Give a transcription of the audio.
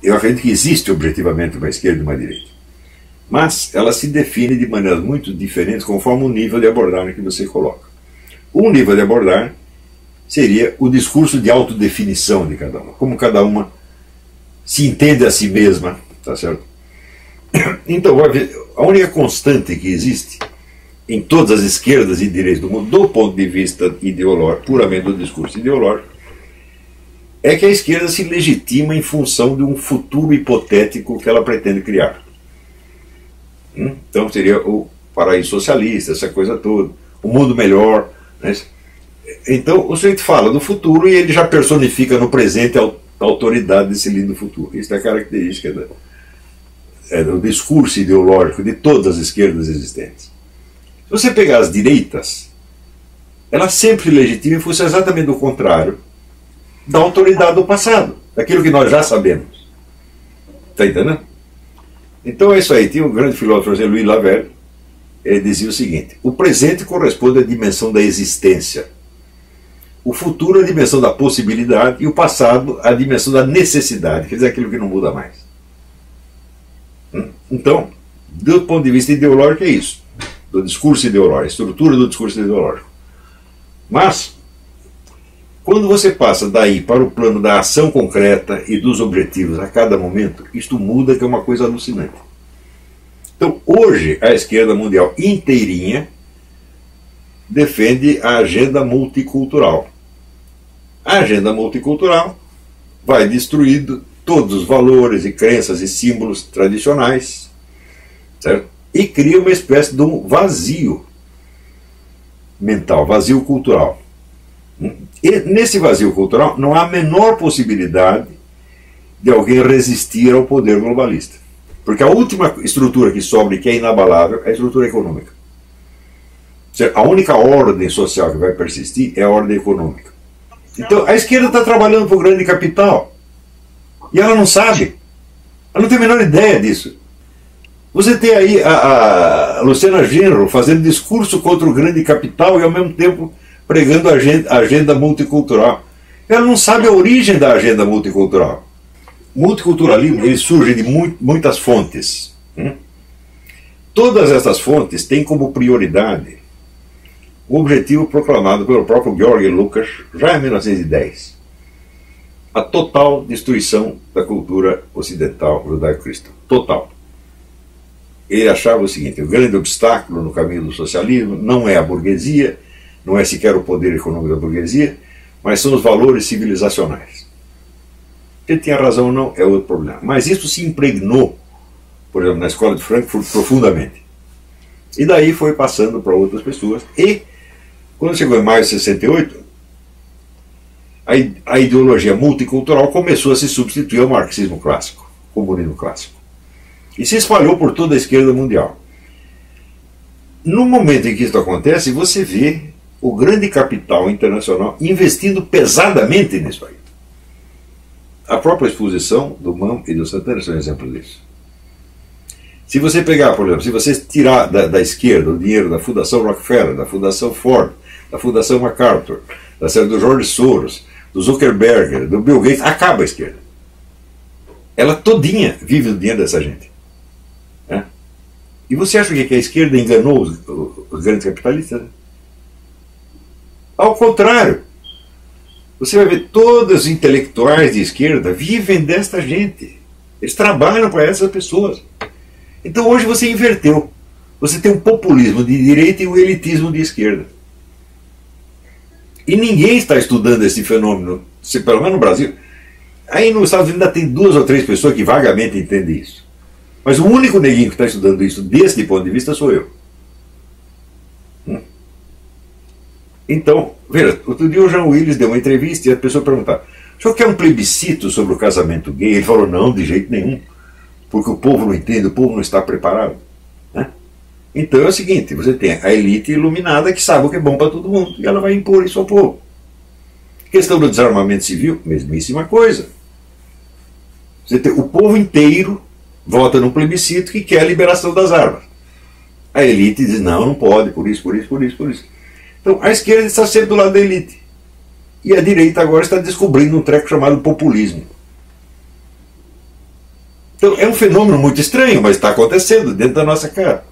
eu acredito que existe objetivamente uma esquerda e uma direita. Mas ela se define de maneiras muito diferentes conforme o nível de abordagem que você coloca. Um nível de abordagem seria o discurso de autodefinição de cada uma, como cada uma se entende a si mesma, tá certo? Então, a única constante que existe em todas as esquerdas e direitas do mundo, do ponto de vista ideológico, puramente do discurso ideológico, é que a esquerda se legitima em função de um futuro hipotético que ela pretende criar. Então seria o paraíso socialista, essa coisa toda, o mundo melhor, né? Então o sujeito fala do futuro e ele já personifica no presente a autoridade desse lindo futuro. Isso é a característica do discurso ideológico de todas as esquerdas existentes. Se você pegar as direitas, elas sempre legitimam em função exatamente do contrário da autoridade do passado, daquilo que nós já sabemos. Está entendendo? Então é isso aí. Tinha um grande filósofo, Louis Lavelle, ele dizia o seguinte: o presente corresponde à dimensão da existência, o futuro à dimensão da possibilidade e o passado à dimensão da necessidade, quer dizer, aquilo que não muda mais. Então, do ponto de vista ideológico é isso, do discurso ideológico, a estrutura do discurso ideológico. Mas, quando você passa daí para o plano da ação concreta e dos objetivos a cada momento, isto muda, que é uma coisa alucinante. Então, hoje, a esquerda mundial inteirinha defende a agenda multicultural. A agenda multicultural vai destruindo todos os valores e crenças e símbolos tradicionais, certo? E cria uma espécie de um vazio mental, vazio cultural. E nesse vazio cultural não há a menor possibilidade de alguém resistir ao poder globalista. Porque a última estrutura que sobra e que é inabalável é a estrutura econômica. A única ordem social que vai persistir é a ordem econômica. Então a esquerda está trabalhando para o grande capital. E ela não sabe. Ela não tem a menor ideia disso. Você tem aí a Luciana Genro fazendo discurso contra o grande capital e ao mesmo tempo pregando a agenda multicultural. Ela não sabe a origem da agenda multicultural. O multiculturalismo ele surge de muitas fontes. Todas essas fontes têm como prioridade o objetivo proclamado pelo próprio Georg Lukács já em 1910. A total destruição da cultura ocidental judaico-cristã. Total. Ele achava o seguinte: o grande obstáculo no caminho do socialismo não é a burguesia, não é sequer o poder econômico da burguesia, mas são os valores civilizacionais. Ele tinha razão ou não, é outro problema. Mas isso se impregnou, por exemplo, na escola de Frankfurt profundamente. E daí foi passando para outras pessoas. E, quando chegou em maio de 68, a ideologia multicultural começou a se substituir ao marxismo clássico, comunismo clássico. E se espalhou por toda a esquerda mundial. No momento em que isso acontece, você vê o grande capital internacional investindo pesadamente nisso aí. A própria exposição do MAM e do Santana são exemplos disso. Se você pegar, por exemplo, se você tirar da esquerda o dinheiro da Fundação Rockefeller, da Fundação Ford, da Fundação MacArthur, do George Soros, do Zuckerberg, do Bill Gates, acaba a esquerda. Ela todinha vive do dinheiro dessa gente. E você acha que a esquerda enganou os grandes capitalistas? Ao contrário. Você vai ver todos os intelectuais de esquerda vivem desta gente. Eles trabalham para essas pessoas. Então hoje você inverteu. Você tem um populismo de direita e um elitismo de esquerda. E ninguém está estudando esse fenômeno, pelo menos no Brasil. Aí nos Estados Unidos ainda tem 2 ou 3 pessoas que vagamente entendem isso. Mas o único neguinho que está estudando isso desse ponto de vista sou eu. Então, veja, outro dia o Jean Willis deu uma entrevista e a pessoa perguntava: o senhor quer um plebiscito sobre o casamento gay? Ele falou: não, de jeito nenhum. Porque o povo não entende, o povo não está preparado. Então é o seguinte: você tem a elite iluminada que sabe o que é bom para todo mundo e ela vai impor isso ao povo. Questão do desarmamento civil, mesmíssima coisa. Você tem o povo inteiro vota num plebiscito que quer a liberação das armas. A elite diz: não, não pode, por isso, por isso, por isso, por isso. Então a esquerda está sempre do lado da elite. E a direita agora está descobrindo um treco chamado populismo. Então é um fenômeno muito estranho, mas está acontecendo dentro da nossa cara.